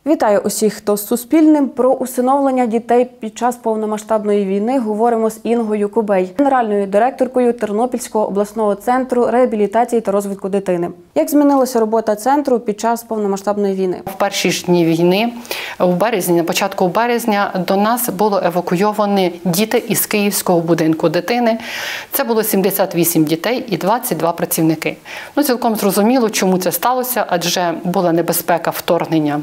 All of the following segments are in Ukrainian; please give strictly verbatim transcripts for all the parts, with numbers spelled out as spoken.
Вітаю усіх, хто з Суспільним. Про усиновлення дітей під час повномасштабної війни говоримо з Інгою Кубей, генеральною директоркою Тернопільського обласного центру реабілітації та розвитку дитини. Як змінилася робота центру під час повномасштабної війни? В перші ж дні війни, у березні, на початку березня, до нас було евакуйовані діти із Київського будинку дитини. Це було сімдесят вісім дітей і двадцять два працівники. Ну, цілком зрозуміло, чому це сталося, адже була небезпека вторгнення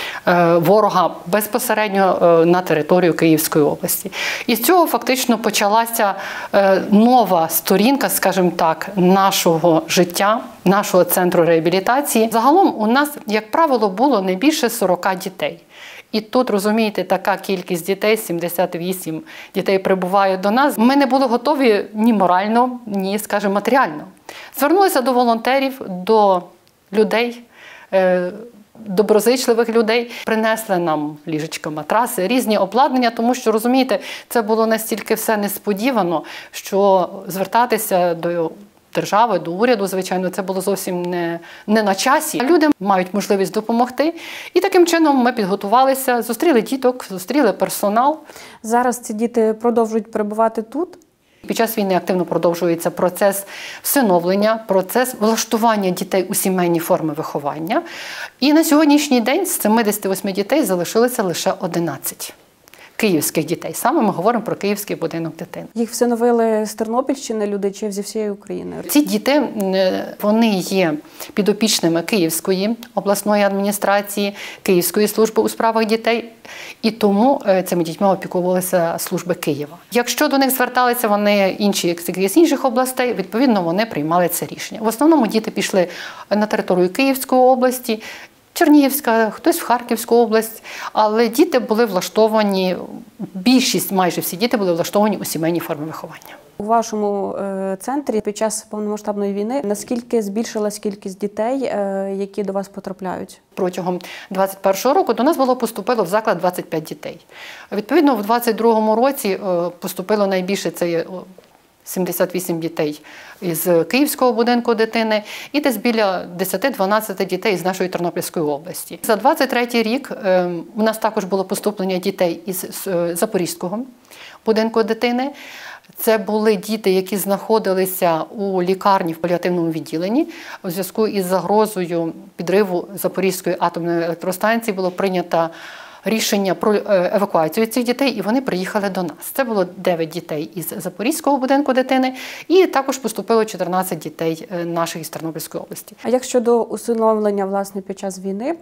ворога безпосередньо на територію Київської області. І з цього фактично почалася нова сторінка, скажімо так, нашого життя, нашого центру реабілітації. Загалом у нас, як правило, було не більше сорока дітей. І тут, розумієте, така кількість дітей, сімдесят вісім дітей прибуває до нас. Ми не були готові ні морально, ні, скажімо, матеріально. Звернулися до волонтерів, до людей, доброзичливих людей, принесли нам ліжечка, матраси, різні обладнання, тому що, розумієте, це було настільки все несподівано, що звертатися до держави, до уряду, звичайно, це було зовсім не, не на часі. Люди мають можливість допомогти. І таким чином ми підготувалися, зустріли діток, зустріли персонал. Зараз ці діти продовжують перебувати тут? Під час війни активно продовжується процес всиновлення, процес влаштування дітей у сімейні форми виховання. І на сьогоднішній день з сімдесяти восьми дітей залишилося лише одинадцять київських дітей. Саме ми говоримо про Київський будинок дитини. Їх всиновили з Тернопільщини люди чи зі всієї України? Ці діти, вони є підопічними Київської обласної адміністрації, Київської служби у справах дітей. І тому цими дітьми опікувалися служби Києва. Якщо до них зверталися вони інші з інших областей, відповідно вони приймали це рішення. В основному діти пішли на територію Київської області, Чернігівська, хтось в Харківську область, але діти були влаштовані, більшість, майже всі діти були влаштовані у сімейній формі виховання. У вашому центрі під час повномасштабної війни наскільки збільшилась кількість дітей, які до вас потрапляють? Протягом двадцять першого року до нас було поступило в заклад двадцять п'ять дітей. Відповідно, в двадцять другому році поступило найбільше, це є сімдесят вісім дітей із Київського будинку дитини і десь біля десять-дванадцять дітей з нашої Тернопільської області. За двадцять третій рік у нас також було поступлення дітей із Запорізького будинку дитини. Це були діти, які знаходилися у лікарні в паліативному відділенні. У зв'язку із загрозою підриву Запорізької атомної електростанції було прийнято рішення про евакуацію цих дітей, і вони приїхали до нас. Це було дев'ять дітей із Запорізького будинку дитини, і також поступило чотирнадцять дітей наших із Тернопільської області. А як щодо усиновлення, власне, під час війни,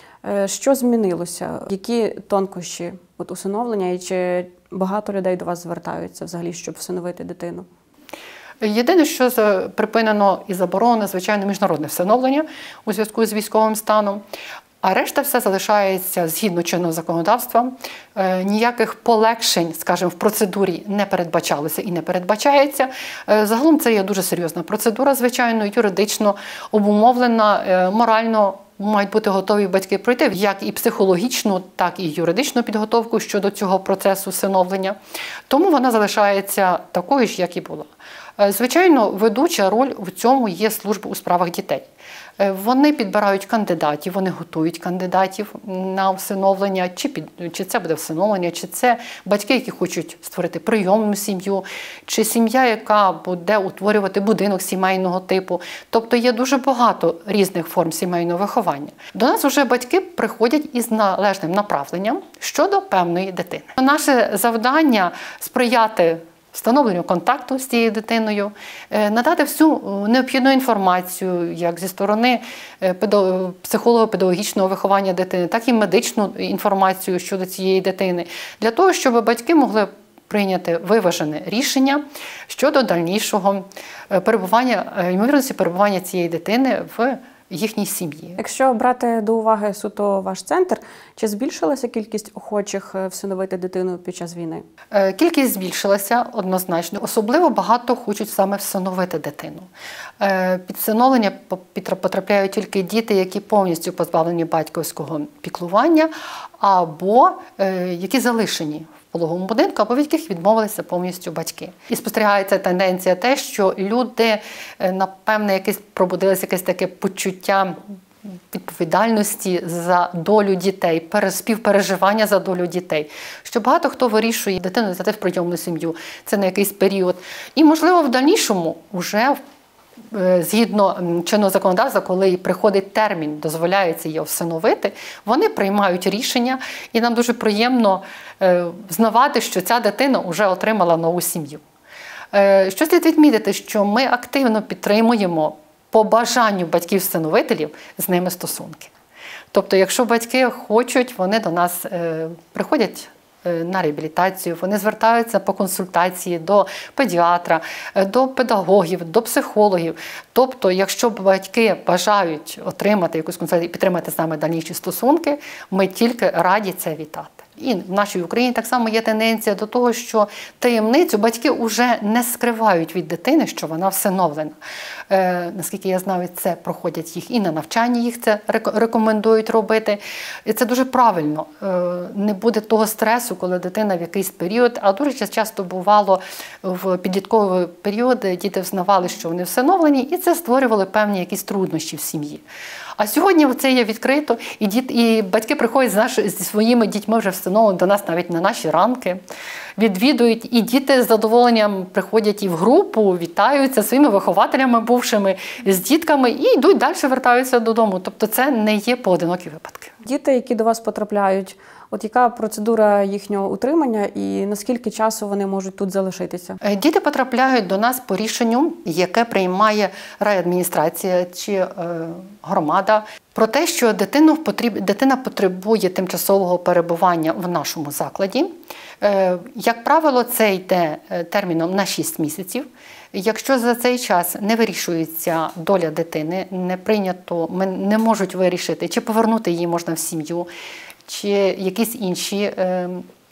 що змінилося? Які тонкощі от усиновлення, і чи багато людей до вас звертаються взагалі, щоб всиновити дитину? Єдине, що припинено і заборонено, звичайно, міжнародне всиновлення у зв'язку з військовим станом. А решта все залишається згідно чинного законодавства. Е, ніяких полегшень, скажімо, в процедурі не передбачалося і не передбачається. Е, загалом це є дуже серйозна процедура, звичайно, юридично обумовлена, е, морально мають бути готові батьки пройти як і психологічну, так і юридичну підготовку щодо цього процесу всиновлення. Тому вона залишається такою ж, як і була. Е, звичайно, ведуча роль в цьому є служба у справах дітей. Вони підбирають кандидатів, вони готують кандидатів на всиновлення, чи, під, чи це буде всиновлення, чи це батьки, які хочуть створити прийомну сім'ю, чи сім'я, яка буде утворювати будинок сімейного типу. Тобто є дуже багато різних форм сімейного виховання. До нас вже батьки приходять із належним направленням щодо певної дитини. Наше завдання – сприяти встановленню контакту з цією дитиною, надати всю необхідну інформацію, як зі сторони психолого-педагогічного виховання дитини, так і медичну інформацію щодо цієї дитини, для того, щоб батьки могли прийняти виважене рішення щодо дальнішого перебування, ймовірності перебування цієї дитини в їхній сім'ї. Якщо брати до уваги суто ваш центр, чи збільшилася кількість охочих всиновити дитину під час війни? Кількість збільшилася однозначно. Особливо багато хочуть саме всиновити дитину. Під всиновлення потрапляють тільки діти, які повністю позбавлені батьківського піклування, або які залишені в пологовому будинку, або від яких відмовилися повністю батьки. І спостерігається тенденція те, що люди, напевне, якесь пробудилось якесь таке почуття відповідальності за долю дітей, співпереживання за долю дітей. Що багато хто вирішує дитину взяти в прийомну сім'ю, це на якийсь період. І, можливо, в дальнішому вже згідно чинного законодавства, коли приходить термін, дозволяється її всиновити, вони приймають рішення, і нам дуже приємно знавати, що ця дитина вже отримала нову сім'ю. Що слід відмітити, що ми активно підтримуємо по бажанню батьків-всиновителів з ними стосунки. Тобто, якщо батьки хочуть, вони до нас е, приходять на реабілітацію, вони звертаються по консультації до педіатра, до педагогів, до психологів. Тобто, якщо батьки бажають отримати якусь консультацію і підтримати з нами дальніші стосунки, ми тільки раді це вітати. І в нашій Україні так само є тенденція до того, що таємницю батьки вже не скривають від дитини, що вона всиновлена. Е, наскільки я знаю, це проходять їх і на навчанні, їх це рекомендують робити. І це дуже правильно. Е, не буде того стресу, коли дитина в якийсь період, а дуже часто бувало в підлітковий період, діти взнавали, що вони всиновлені, і це створювало певні якісь труднощі в сім'ї. А сьогодні це є відкрито, і, діт, і батьки приходять з наш, зі своїми дітьми вже встановлені до нас навіть на наші ранки, відвідують, і діти з задоволенням приходять і в групу, вітаються зі своїми вихователями бувшими, з дітками і йдуть далі, вертаються додому. Тобто це не є поодинокі випадки. Діти, які до вас потрапляють, от яка процедура їхнього утримання і наскільки часу вони можуть тут залишитися? Діти потрапляють до нас по рішенню, яке приймає райадміністрація чи е, громада, про те, що дитину потріб... дитина потребує тимчасового перебування в нашому закладі. Е, як правило, це йде терміном на шість місяців. Якщо за цей час не вирішується доля дитини, не прийнято, не можуть вирішити, чи повернути її можна в сім'ю, чи якісь інші е,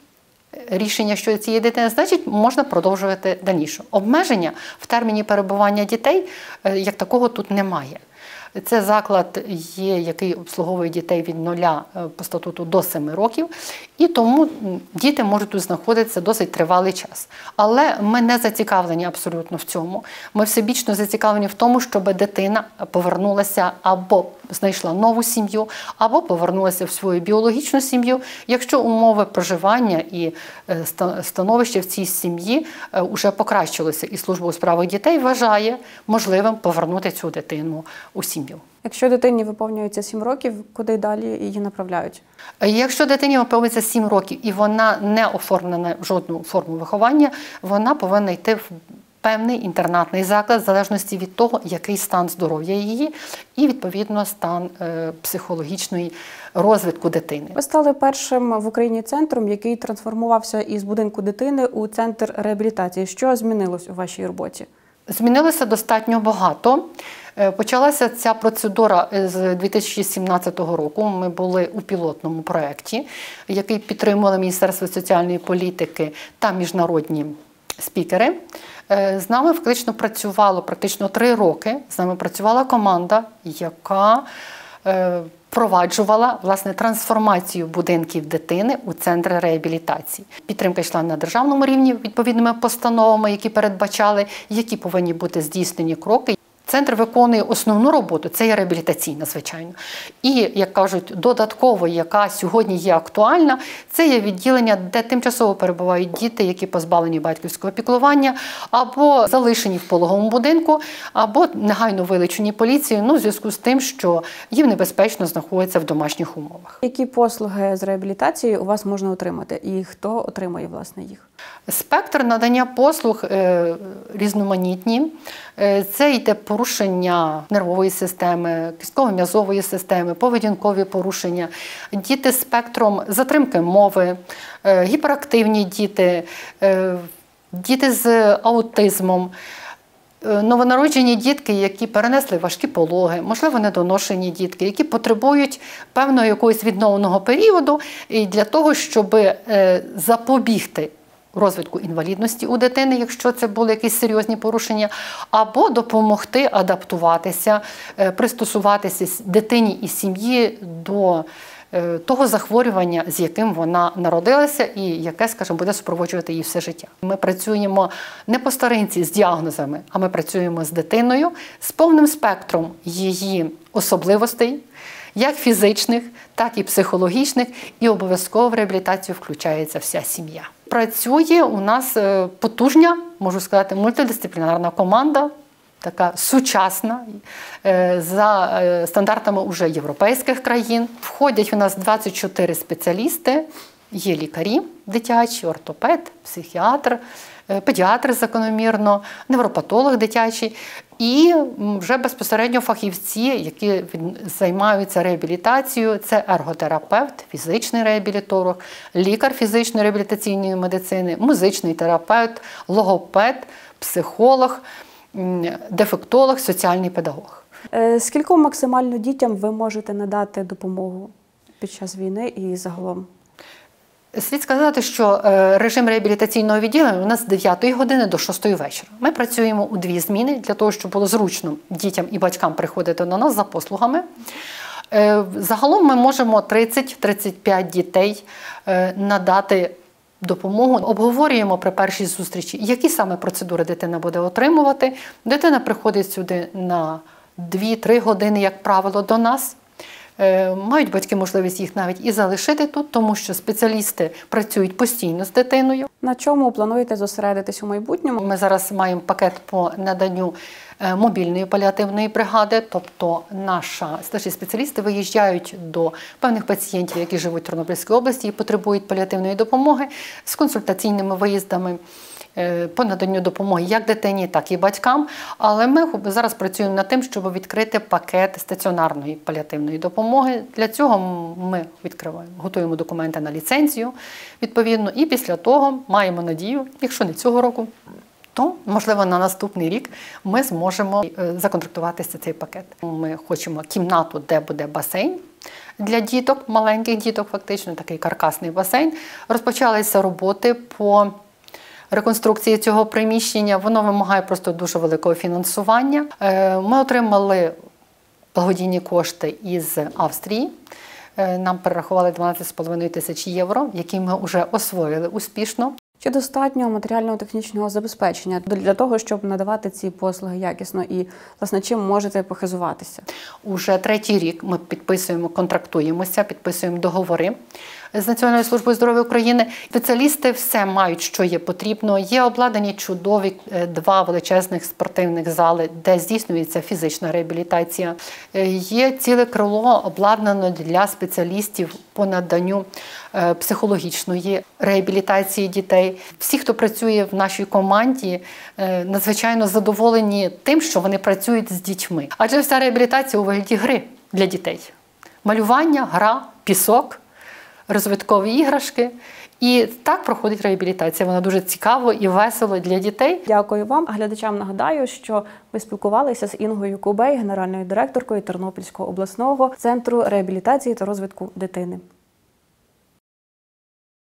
рішення щодо цієї дитини, значить, можна продовжувати дальніше. Обмеження в терміні перебування дітей, е, як такого, тут немає. Це заклад є, який обслуговує дітей від нуля по статуту до семи років, і тому діти можуть тут знаходитися досить тривалий час. Але ми не зацікавлені абсолютно в цьому. Ми всебічно зацікавлені в тому, щоб дитина повернулася або знайшла нову сім'ю, або повернулася в свою біологічну сім'ю, якщо умови проживання і становище в цій сім'ї вже покращилося, і служба у справах дітей вважає можливим повернути цю дитину у сім'ю. Якщо дитині виповнюється сім років, куди далі її направляють? Якщо дитині виповнюється сім років і вона не оформлена в жодну форму виховання, вона повинна йти в певний інтернатний заклад, в залежності від того, який стан здоров'я її і, відповідно, стан е, психологічної розвитку дитини. Ви стали першим в Україні центром, який трансформувався із будинку дитини у центр реабілітації. Що змінилось у вашій роботі? Змінилося достатньо багато. Почалася ця процедура з дві тисячі сімнадцятого року. Ми були у пілотному проєкті, який підтримували Міністерство соціальної політики та міжнародні спікери. З нами фактично працювало практично три роки. З нами працювала команда, яка впроваджувала, власне, трансформацію будинків дитини у центри реабілітації. Підтримка йшла на державному рівні відповідними постановами, які передбачали, які повинні бути здійснені кроки. Центр виконує основну роботу, це є реабілітаційна, звичайно. І, як кажуть, додатково, яка сьогодні є актуальна, це є відділення, де тимчасово перебувають діти, які позбавлені батьківського піклування, або залишені в пологовому будинку, або негайно вилучені поліцією, ну, в зв'язку з тим, що їм небезпечно знаходяться в домашніх умовах. Які послуги з реабілітації у вас можна отримати? І хто отримує, власне, їх? Спектр надання послуг е, різноманітні. Е, це йде порушення нервової системи, кістково-м'язової системи, поведінкові порушення, діти з спектром затримки мови, е, гіперактивні діти, е, діти з аутизмом, е, новонароджені дітки, які перенесли важкі пологи, можливо, недоношені дітки, які потребують певного якогось відновленого періоду і для того, щоб е, запобігти розвитку інвалідності у дитини, якщо це були якісь серйозні порушення, або допомогти адаптуватися, пристосуватися дитині і сім'ї до того захворювання, з яким вона народилася і яке, скажімо, буде супроводжувати її все життя. Ми працюємо не по старинці з діагнозами, а ми працюємо з дитиною з повним спектром її особливостей, як фізичних, так і психологічних, і обов'язково в реабілітацію включається вся сім'я. Працює у нас потужна, можу сказати, мультидисциплінарна команда, така сучасна, за стандартами уже європейських країн. Входять у нас двадцять чотири спеціалісти, є лікарі дитячі, ортопед, психіатр, педіатр закономірно, невропатолог дитячий і вже безпосередньо фахівці, які займаються реабілітацією. Це ерготерапевт, фізичний реабілітолог, лікар фізичної реабілітаційної медицини, музичний терапевт, логопед, психолог, дефектолог, соціальний педагог. Скільком максимально дітям ви можете надати допомогу під час війни і загалом? Слід сказати, що режим реабілітаційного відділення у нас з дев'ятої години до шостої вечора. Ми працюємо у дві зміни для того, щоб було зручно дітям і батькам приходити до нас за послугами. Загалом ми можемо тридцять - тридцять п'ять дітей надати допомогу. Обговорюємо при першій зустрічі, які саме процедури дитина буде отримувати. Дитина приходить сюди на дві-три години, як правило, до нас. Мають батьки можливість їх навіть і залишити тут, тому що спеціалісти працюють постійно з дитиною. На чому плануєте зосередитись у майбутньому? Ми зараз маємо пакет по наданню мобільної паліативної бригади, тобто наші старші спеціалісти виїжджають до певних пацієнтів, які живуть в Тернопільській області і потребують паліативної допомоги, з консультаційними виїздами по наданню допомоги як дитині, так і батькам. Але ми зараз працюємо над тим, щоб відкрити пакет стаціонарної паліативної допомоги. Для цього ми відкриваємо, готуємо документи на ліцензію, відповідно, і після того маємо надію, якщо не цього року, то, можливо, на наступний рік ми зможемо законтрактуватися цей пакет. Ми хочемо кімнату, де буде басейн для діток, маленьких діток фактично, такий каркасний басейн. Розпочалися роботи по реконструкції цього приміщення. Воно вимагає просто дуже великого фінансування. Ми отримали благодійні кошти із Австрії. Нам перерахували дванадцять з половиною тисяч євро, які ми вже освоїли успішно. Чи достатньо матеріально-технічного забезпечення для того, щоб надавати ці послуги якісно і, власне, чим можете похизуватися? Уже третій рік ми підписуємо, контрактуємося, підписуємо договори з Національною службою здоров'я України. Спеціалісти все мають, що є потрібно. Є обладнані чудові два величезних спортивних зали, де здійснюється фізична реабілітація. Є ціле крило обладнано для спеціалістів по наданню психологічної реабілітації дітей. Всі, хто працює в нашій команді, надзвичайно задоволені тим, що вони працюють з дітьми. Адже вся реабілітація у вигляді гри для дітей. Малювання, гра, пісок, розвиткові іграшки. І так проходить реабілітація. Вона дуже цікаво і весело для дітей. Дякую вам. Глядачам нагадаю, що ви спілкувалися з Інгою Кубей, генеральною директоркою Тернопільського обласного центру реабілітації та розвитку дитини.